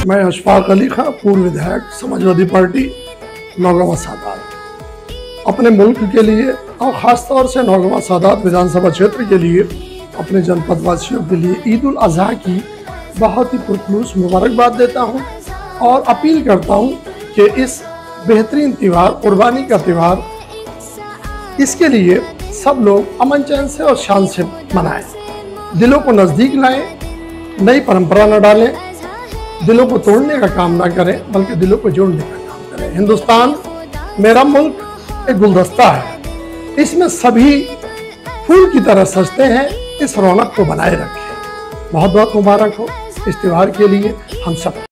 मैं अशफाक अली खां, पूर्व विधायक समाजवादी पार्टी नौगावा सादात। अपने मुल्क के लिए और ख़ास तौर से नौगावा सादात विधानसभा क्षेत्र के लिए, अपने जनपद वासियों के लिए ईद उल अज़हा की बहुत ही पुरखलूस मुबारकबाद देता हूं और अपील करता हूं कि इस बेहतरीन त्यौहार, कुर्बानी का त्यौहार, इसके लिए सब लोग अमन चैन से और शान से मनाएं, दिलों को नज़दीक लाएं, नई परंपरा न डालें, दिलों को तोड़ने का काम ना करें बल्कि दिलों को जोड़ने का काम करें। हिंदुस्तान मेरा मुल्क एक गुलदस्ता है, इसमें सभी फूल की तरह सजते हैं। इस रौनक को बनाए रखें। बहुत बहुत मुबारक हो इस त्यौहार के लिए हम सब।